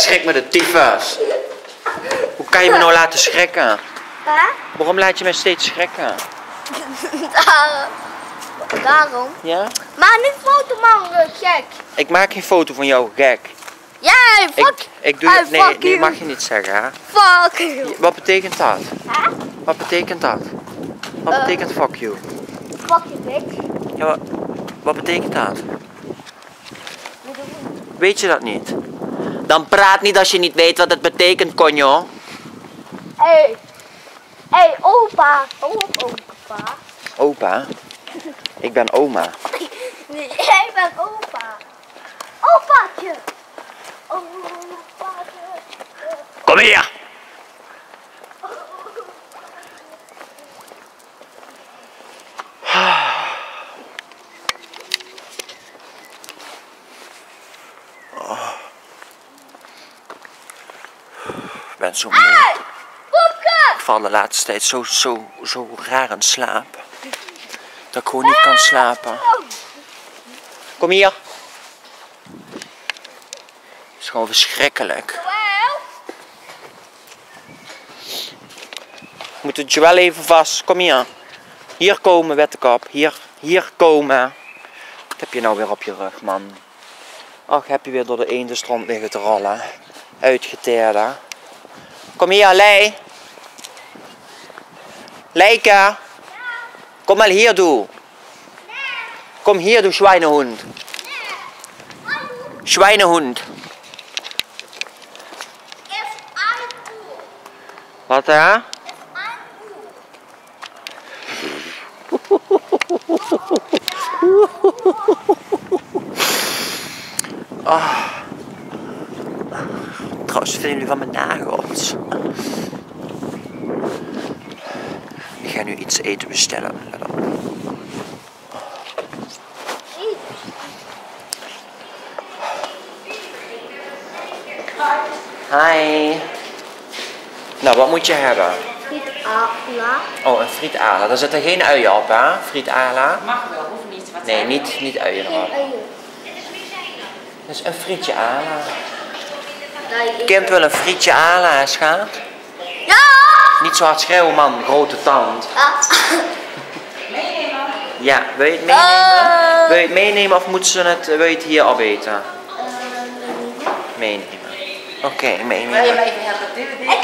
schrik me de tyfus. Hoe kan je me nou laten schrikken? Waarom laat je mij steeds schrikken? Daarom. Ja? Maar niet foto man, gek. Ik maak geen foto van jou, gek. Jij, fuck. Ik doe het. Nee, mag je niet zeggen, hè? Fuck you. Wat betekent dat? Hè? Wat betekent dat? Wat betekent fuck you? Fuck you, bitch. Ja, wat betekent dat? Weet je dat niet? Dan praat niet als je niet weet wat het betekent, konjo. Hey, opa. Opa. Opa? Ik ben oma. Nee, jij bent opa. Opaatje. Opaatje. Kom hier! Ik ben zo moe. Hey, Popke! Ik val de laatste tijd zo raar in slaap. Dat ik gewoon niet kan slapen. Kom hier. Het is gewoon verschrikkelijk. Ik moet het je wel even vast. Kom hier. Hier komen, wettekap. Hier komen. Wat heb je nou weer op je rug, man? Ach, heb je weer door de eendenstrand liggen te rollen. Uitgeteerd. Kom hier, Lei. Leika. Kom mal hier, du. Kom hier, du Schweinehund. Schweinehund. Wat, hè? Oh. Trouwens, vinden jullie van mijn nagels? Ik ga nu iets eten bestellen. Let op. Hi. Nou, wat moet je hebben? Friet ala. Oh, een friet ala. Daar zitten geen uien op, hè? Friet ala. Mag wel, hoeft niet. Wat Nee, niet uien erop. Geen uien. Dus een frietje ala. Kind wil een frietje ala, hè, schaat? Ja! Niet zo hard schreeuwen, man. Grote tand. meenemen? Ja, wil je het meenemen? Wil je het meenemen of wil je het hier opeten? Meenemen. Oké, Wil je meenemen. mij even helpen?